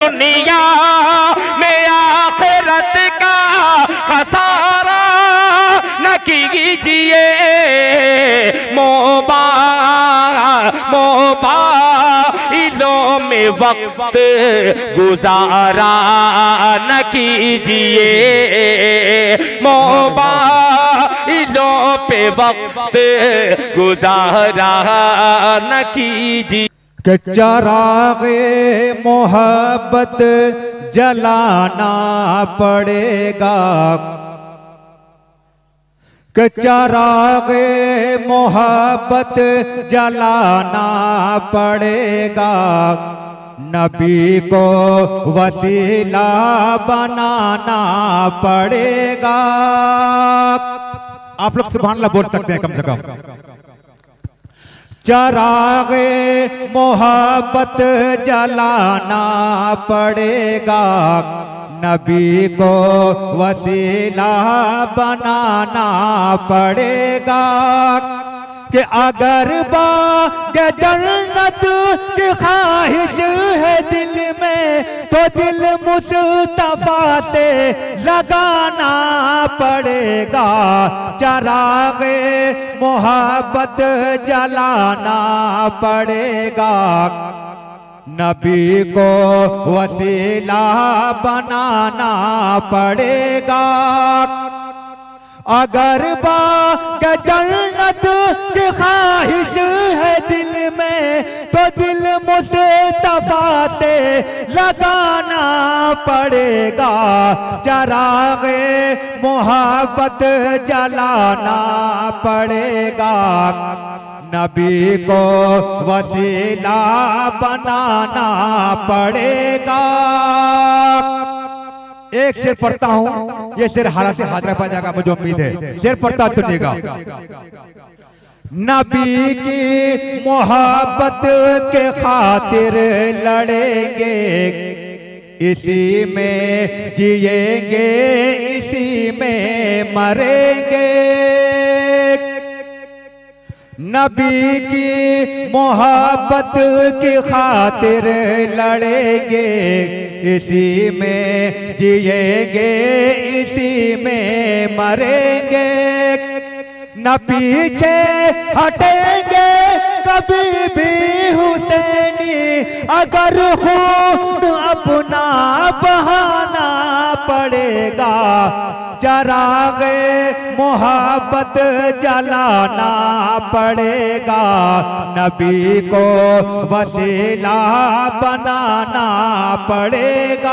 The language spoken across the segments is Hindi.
दुनिया में आखिरत का खसारा न कीजिए। मोबाइलों में वक्त गुजारा न कीजिए। मोबाइलों पे वक्त गुजारा न कीजिए। कि चराग़े मोहब्बत जलाना पड़ेगा, कि चराग़े मोहब्बत जलाना पड़ेगा। नबी को वसीला बनाना पड़ेगा। आप लोग सुभान अल्लाह बोल सकते हैं कम से कम। चराग़े मोहब्बत जलाना पड़ेगा, नबी को वसीला बनाना पड़ेगा। कि अगर बाग़ जन्नत की ख्वाहिश है दिल में, तो दिल मुस्तफ़ा से लगाना पड़ेगा। चराग़े मोहब्बत जलाना पड़ेगा, नबी को वसीला बनाना पड़ेगा। अगर बाग़ जन्नत की ख्वाहिश है दिल में, तो दिल मुस्तफ़ा से लगाना पड़ेगा। चराग़े मोहब्बत जलाना पड़ेगा, नबी को वसीला बनाना पड़ेगा। एक शेर पढ़ता हूं, ये शेर हालत हाजरा पा जाएगा, मुझे उम्मीद है। शेर पढ़ता सुनिएगा। नबी की मोहब्बत के खातिर लड़ेंगे, इसी में जिएंगे, इसी में मरेंगे। नबी की मोहब्बत की खातिर लड़ेंगे, इसी में जिएंगे, इसी में मरेंगे। न पीछे हटेंगे कभी भी हुसैनी, अगर खून अपना बहाना पड़ेगा। चराग़े मोहब्बत जलाना पड़ेगा, नबी को वसीला बनाना पड़ेगा।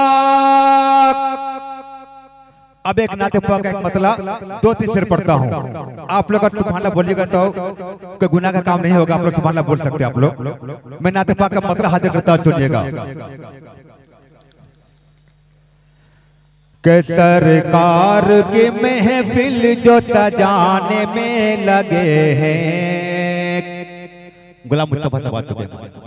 अब एक नाते पाक का एक मतलब दो तीन शेर पढ़ता हूँ। आप लोग सुभान अल्लाह बोलिएगा तो कोई गुनाह का काम नहीं होगा। आप लोग सुभान अल्लाह बोल सकते हैं। आप लोग, मैं नाते पाक का मतलब हाजिर करता हूँ, सुनिएगा। कि सरकार की महफिल जो सजाने में लगे हैं, गुलाम मुस्तफा से बात करें।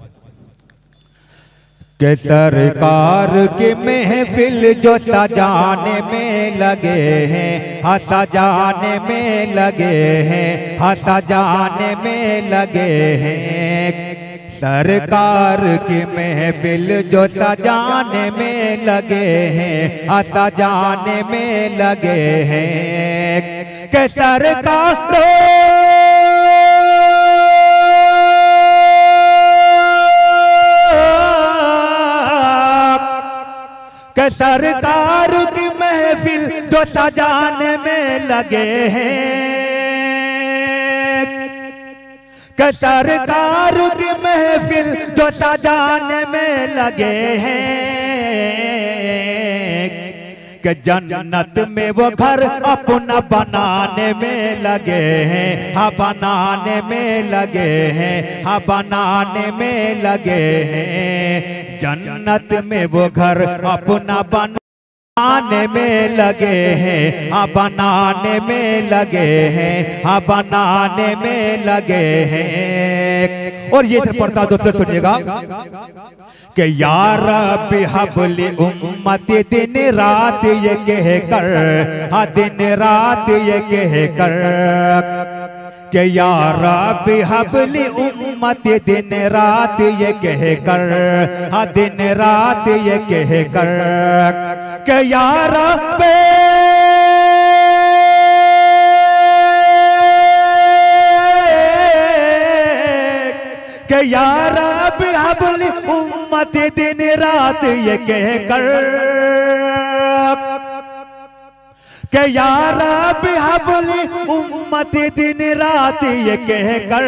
कि सरकार की महफिल जो सजाने में लगे हैं, हाँ सजाने में लगे हैं, हाँ सजाने में लगे हैं। सरकार की महफिल जो सजाने में लगे हैं, हाँ सजाने में लगे हैं। कि सरकार सरकार की महफिल जो सजाने में लगे हैं, कि सरकार की महफिल जो सजाने में लगे हैं। कि जन्नत में वो घर अपना बनाने में लगे हैं, हाँ बनाने में लगे हैं, हाँ बनाने में लगे हैं। जन्नत में वो घर अपना बनाने में लगे हैं, हाँ बनाने में लगे हैं, हाँ बनाने में लगे हैं। और ये से पढ़ता दोस्तों सुनिएगा। कि या रब्बी हबली उम्मती, दिन रात ये कह कर, हाँ दिन रात ये कह कर। कि या रब्बी हबली उम्मत दिन रात ये कह कर, हाँ दिन रात ये कह कर कि या रब्बी कि या रब्बी हबली उम्मत दिन रात ये कह कर कि या रब्बी हबली उम्मत दिन रात ये कह कर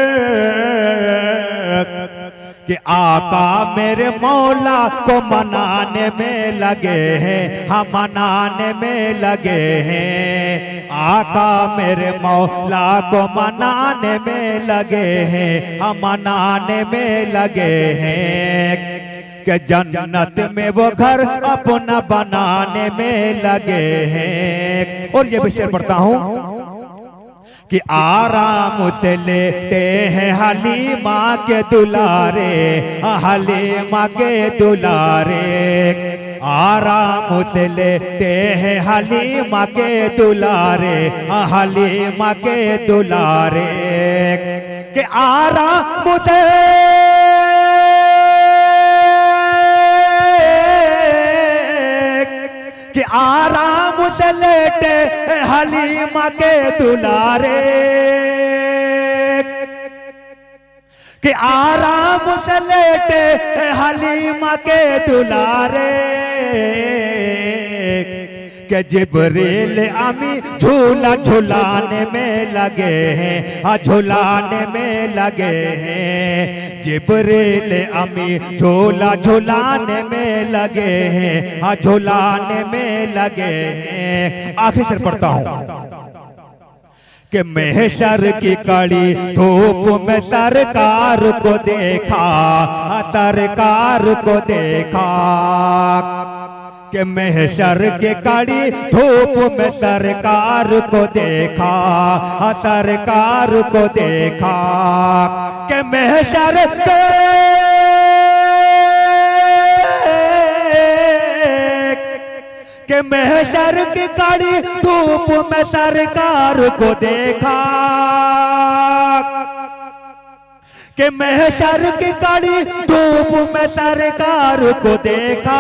कि आका मेरे मौला को मनाने में लगे हैं, हाँ मनाने में लगे हैं। आका मेरे मौला को मनाने में लगे हैं, हाँ मनाने में लगे हैं कि जन्नत में वो घर अपना बनाने में लगे हैं। और ये भी शेर पढ़ता हूँ कि आराम से लेते हैं हलीमा के दुलारे, हलीमा के दुलारे। आराम से लेते हैं हलीमा के दुलारे, हलीमा के दुलारे। कि आराम से कि आराम से लेटे हलीमा के दुलारे, कि आराम से लेटे हलीमा के दुलारे। कि जिब्रील अमी झूला झुलाने में लगे हैं, हाँ झुलाने में लगे हैं। जिब्रील अमी झूला झुलाने में लगे हैं, हाँ झुलाने में लगे हैं। आखिर से पढ़ता हूँ कि महशर की कड़ी धूप में सरकार को देखा, सरकार को देखा। कि महशर के कड़ी धूप में सरकार को देखा, सरकार को देखा। कि महशर के महशर की कड़ी धूप में सरकार को देखा। कि महशर की कड़ी धूप में सरकार को देखा।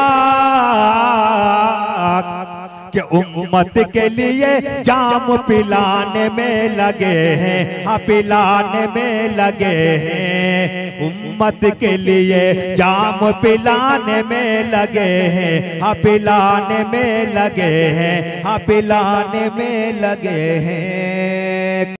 कि उम्मत के लिए जाम पिलाने में लगे हैं, हाँ पिलाने में लगे हैं। उम्मत के लिए जाम पिलाने में लगे हैं, हाँ पिलाने में लगे हैं, हाँ पिलाने में लगे हैं।